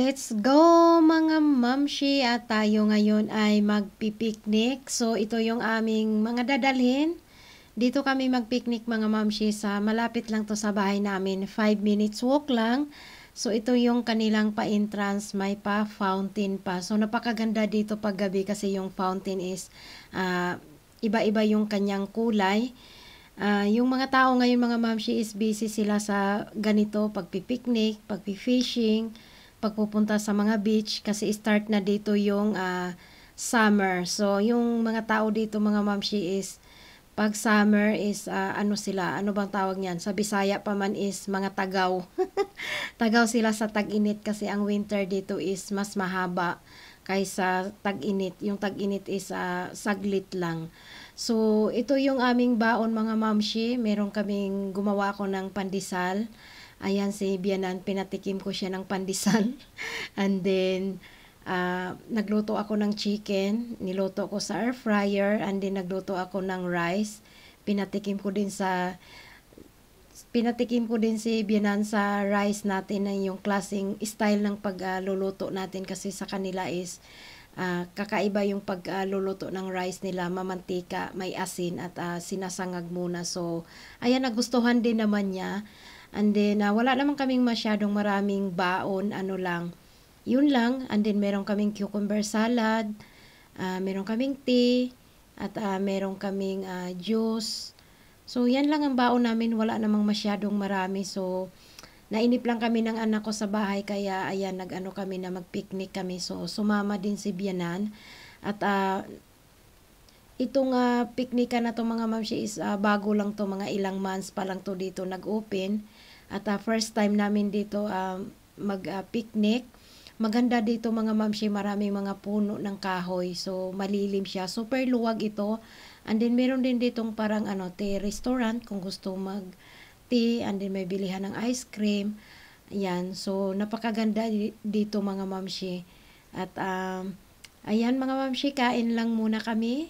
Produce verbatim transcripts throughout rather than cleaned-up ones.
Let's go mga mamshi at tayo ngayon ay magpipiknik. So ito yung aming mga dadalhin. Dito kami magpiknik mga mamshi sa malapit lang to sa bahay namin. five minutes walk lang. So ito yung kanilang pa-entrance, may pa fountain pa. So napakaganda dito pag gabi kasi yung fountain is uh, iba-iba yung kanyang kulay. Uh, yung mga tao ngayon mga mamshi is busy sila sa ganito, pagpipiknik, pagpifishing, pagpupunta sa mga beach kasi start na dito yung uh, summer. So yung mga tao dito mga mamshi is pag summer is uh, ano sila, ano bang tawag niyan? Sa Bisaya pa man is mga tagaw. Tagaw sila sa tag-init kasi ang winter dito is mas mahaba kaysa tag-init. Yung tag-init is uh, saglit lang. So ito yung aming baon mga mamshi. Meron kaming gumawa ko ng pandesal. Ayan si Bianan, pinatikim ko siya ng pandesal. And then, uh, nagluto ako ng chicken. Niluto ko sa air fryer. And then, nagluto ako ng rice. Pinatikim ko din sa, pinatikim ko din si Bianan sa rice natin na yung klaseng style ng pagluluto uh, natin. Kasi sa kanila is, uh, kakaiba yung pagluluto uh, ng rice nila. Mamantika, may asin at uh, sinasangag muna. So, ayan, nagustuhan din naman niya. And then, uh, wala naman kaming masyadong maraming baon, ano lang. Yun lang. And then, meron kaming cucumber salad, uh, meron kaming tea, at uh, meron kaming uh, juice. So, yan lang ang baon namin. Wala namang masyadong marami. So, nainip lang kami ng anak ko sa bahay. Kaya, ayan, nag-ano kami na mag-picnic kami. So, sumama din si Bianan. At, uh, itong uh, picnic na to mga mamshi is uh, bago lang to. Mga ilang months pa lang to dito nag-open. At uh, first time namin dito uh, mag-picnic. Uh, Maganda dito mga mamshi, maraming mga puno ng kahoy. So, malilim siya. Super luwag ito. And then, meron din ditong parang ano, tea restaurant kung gusto mag-tea. And then, may bilihan ng ice cream. Ayan. So, napakaganda dito mga mamshi. At, um, ayan mga mamshi, kain lang muna kami.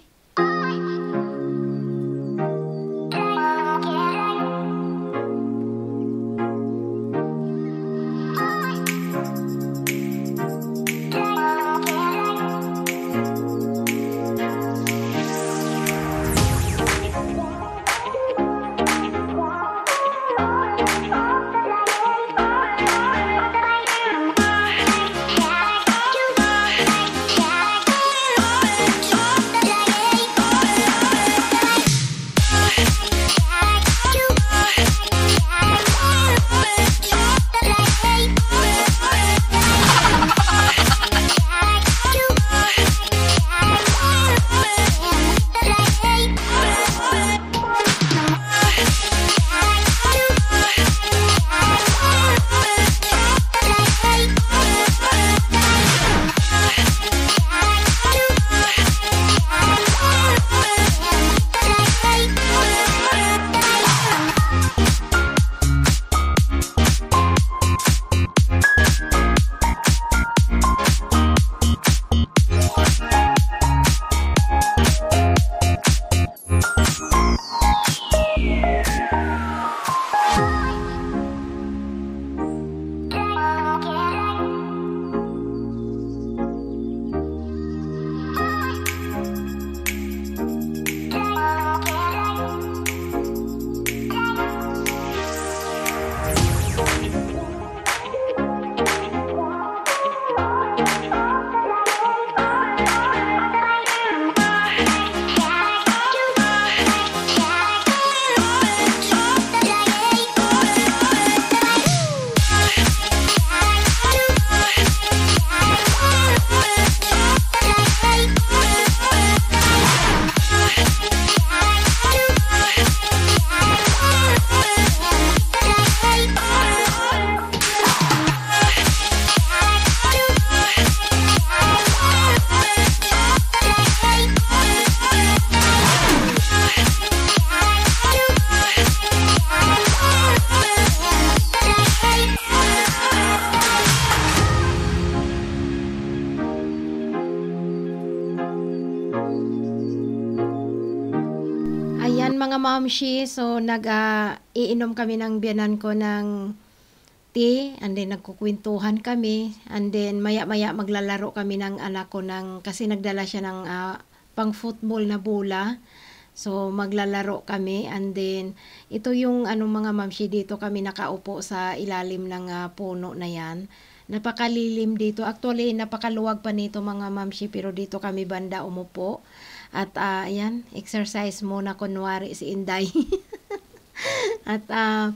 Ayan mga mamshi, so nag-iinom uh, kami ng biyanan ko ng tea, and then nagkukwentuhan kami, and then maya-maya maglalaro kami ng anak ko ng, kasi nagdala siya ng uh, pang football na bola. So maglalaro kami, and then ito yung ano mga mamshi, dito kami nakaupo sa ilalim ng uh, puno na yan. Napakalilim dito. Actually, napakaluwag pa nito mga mamshi, pero dito kami banda umupo. At uh, ayan, exercise muna kunwari si Inday. At uh,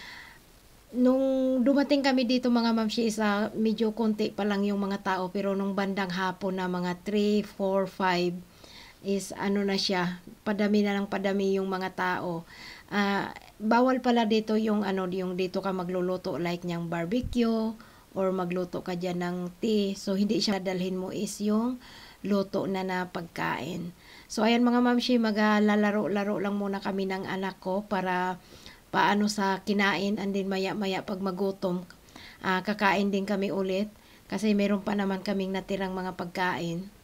nung dumating kami dito mga mamshi, isa medyo konti pa lang yung mga tao, pero nung bandang hapon na mga three, four, five is ano na siya, padami na lang padami yung mga tao. Uh, bawal pala dito yung ano, yung dito ka magluluto like niyang barbecue or magluto ka dyan ng tea. So hindi siya dalhin mo is yung luto na na pagkain. So ayan mga mamshi, maglalaro-laro lang muna kami ng anak ko para paano sa kinain, and then maya-maya pag magutom, uh, kakain din kami ulit kasi meron pa naman kaming natirang mga pagkain.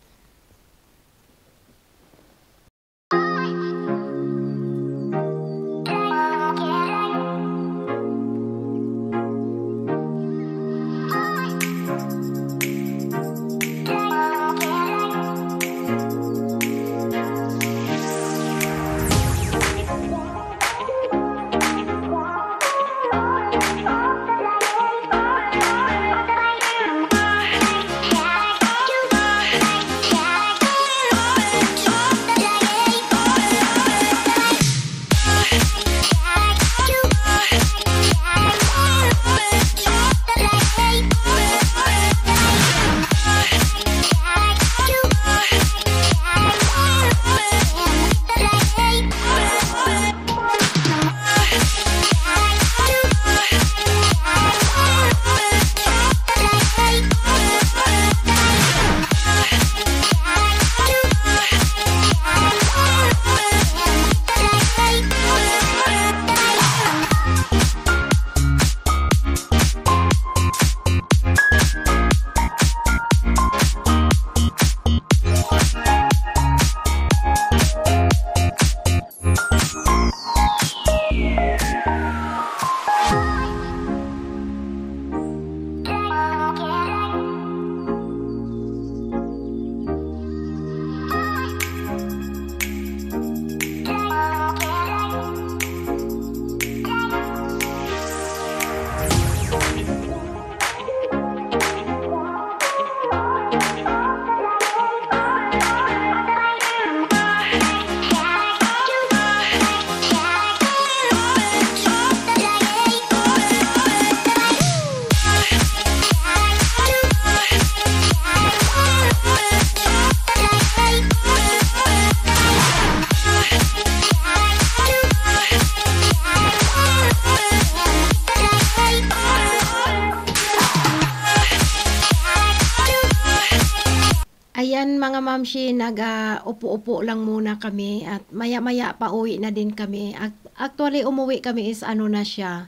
Ayan mga mamshi, nag-upo-upo uh, lang muna kami at maya-maya pa uwi na din kami. Actually, umuwi kami is ano na siya,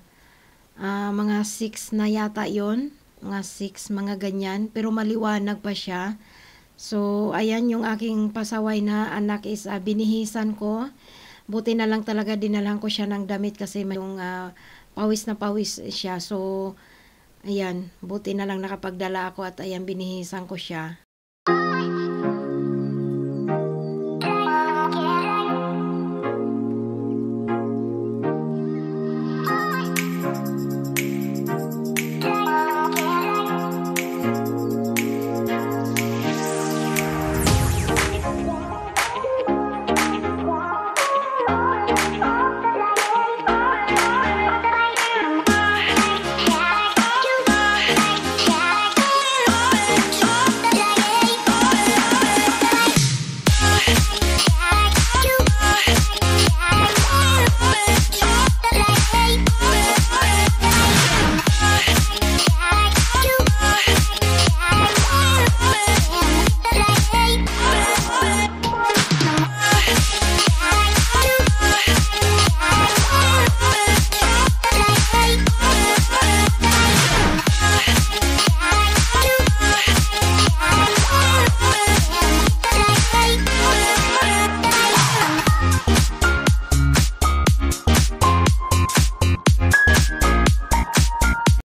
uh, mga six na yata yon, mga six, mga ganyan, pero maliwanag pa siya. So, ayan yung aking pasaway na anak is uh, binihisan ko. Buti na lang talaga dinalang ko siya ng damit kasi may yung uh, pawis na pawis siya. So, ayan, buti na lang nakapagdala ako at ayan binihisan ko siya.